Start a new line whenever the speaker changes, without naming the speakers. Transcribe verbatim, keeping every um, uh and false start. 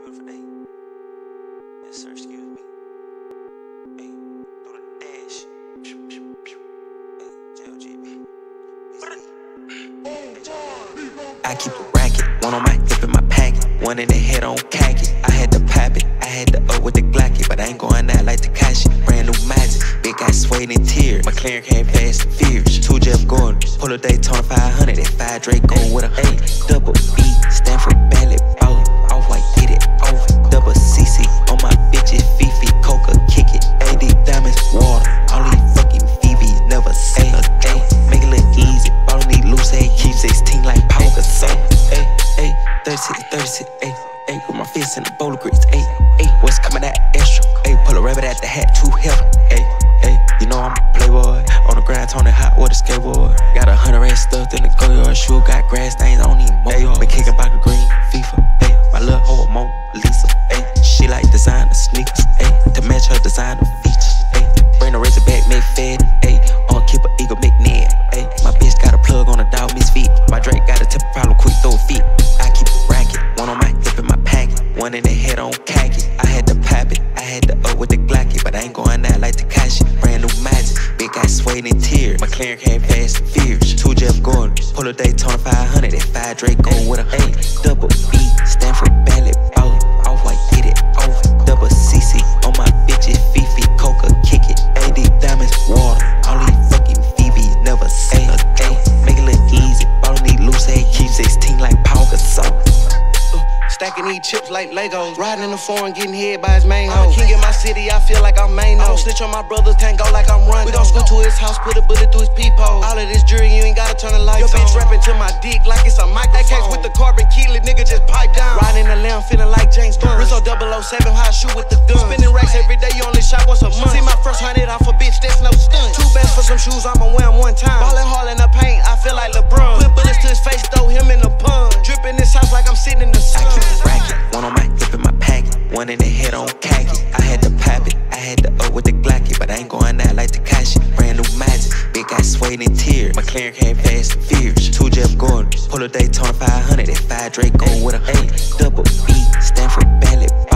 beautiful day. Yes, sir, excuse me. Hey, do the dash. Hey, J O G B. I keep a racket, one on my hip in my packet, one in the head on khaki. I had to pop it, I had to up with the Glocky, but I ain't going out like Tekashi. Brand new magic, big guy sweating in tears. McLaren came fast and furious. Two Jeff Gordon, pull a Daytona five hundred, that five Draco with a A. Double B, stand for Ballet Ballin'. Off white, get it off. Double C C on my bitches, Fifi, Coca, kick it. A D diamonds, water. All these fucking Phoebes never say a day. Make it look easy, ballin' need loose, ayy. Keep sixteen like poker, so ayy, ayy. thirty-six, thirty-six, ayy, ayy. With my fist in the bowl of grits, ayy, ayy. What's coming out extra? Ayy, pull a rabbit out the hat, too heavy, ayy, ayy. You know I'm a playboy, on the grind, Tony hot with a skateboard. Got a hundred rand stuffed in the go yard. Shoe got grass stains, I don't need more. Been kicking back the green, FIFA, ayy. My little hoe a Mona Lisa, ayy. She like designer sneakers, ayy. To match her designer features, ayy. Bring the razor back, make fed, ayy. On keep a eagle, make Ned, ayy. My bitch got a plug on the dog, miss feet. My Drake got a tip problem, quick throw feet. I keep a racket, one on my hip in my packet, one in the head on khaki. I had to pop it, I had to up with the Glocky, but I ain't going out like Tekashi. Brand new magic, big guy sweating in tears. McLaren came fast and furious. Two Jeff Gordon, pull a Daytona five hundred, that five Draco with a A. Double B, stand for Ballet Ballin'. Off white, get it off. Double C C on my bitches, Fifi, Coca, kick it. A D diamonds, water. All these fucking Phoebes never say a day. Make it look easy, ballin' need loose, ayy. Keep sixteen like poker, so
stacking these chips like Legos. Riding in the foreign, getting hit by his main hoe. I'm a king in my city, I feel like I'm main. I don't snitch on my brothers, can't go like I'm running. We gon' scoot to his house, put a bullet through his peephole. All of this jury, you ain't gotta turn the lights on. Your bitch rapping to my dick like it's a microphone. A Ks with the carbon keeling, nigga just pipe down. Riding in the lamb, feeling like James Bond. Rizzo double oh seven, how I shoot with the gun. Spinning racks every day, you only shot once a month. See my first hundred off a bitch, that's no stunt. Two bands for some shoes, I'ma wear them one time. Ballin' hard in the paint, I feel like LeBron. Put bullets to his face, throw him in the pond. Drippin' this house like I'm sitting in the sun.
I keep a racket, one on my hip in my packet, one in the head on khaki. I had to pop it, I had to up with the Glocky, but I ain't going out like Tekashi. Brand new magic, big guy sweating in tears. McLaren came fast and furious. Two Jeff Gordon, pull a Daytona five hundred, that five Draco with a A. Double B, stand for Ballet